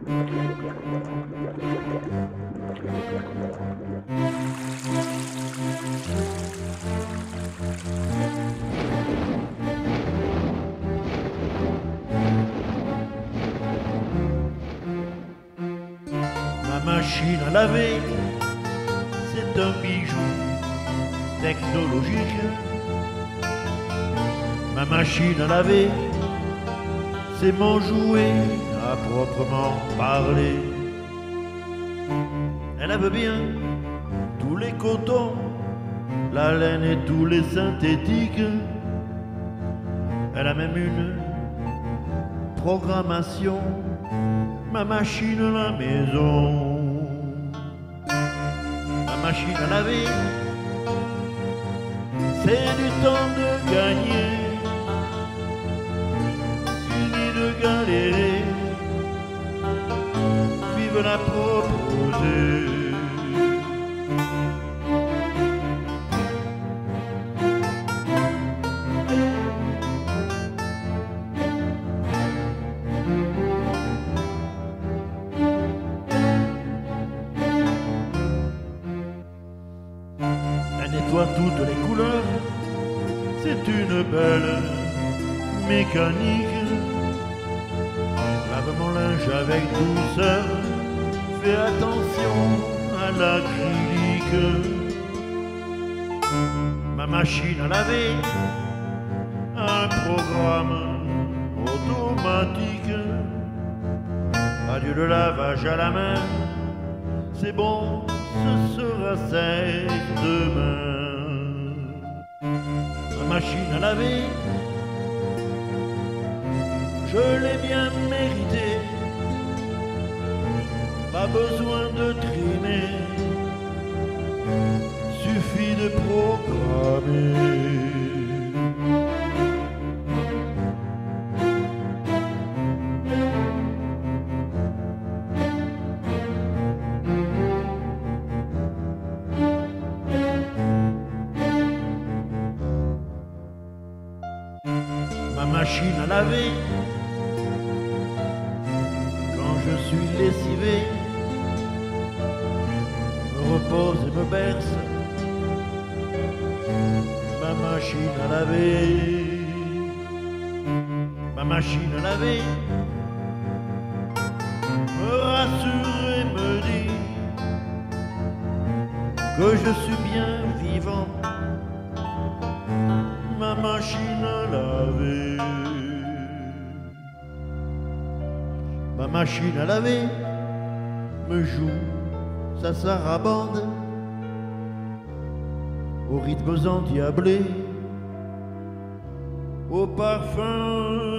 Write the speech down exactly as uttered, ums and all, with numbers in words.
Ma machine à laver, c'est un bijou technologique. Ma machine à laver, c'est mon jouet à proprement parler. Elle lave bien tous les cotons, la laine et tous les synthétiques. Elle a même une programmation, ma machine à la maison. Ma machine à laver, c'est du temps de gagner. Fini de galérer, vive la propreté. Elle nettoie toutes les couleurs, c'est une belle mécanique. Lave mon linge avec douceur, fais attention à l'acrylique. Ma machine à laver a un programme automatique. Adieu le lavage à la main, c'est bon, ce sera sec demain. Ma machine à laver, je l'ai bien mérité. Pas besoin de traîner, suffit de programmer. Ma machine à laver, quand je suis lessivé, me repose et me berce. Ma machine à laver, ma machine à laver, me rassure et me dit que je suis bien vivant. Ma machine à laver, ma machine à laver me joue sa sarabande aux rythmes endiablés, au parfum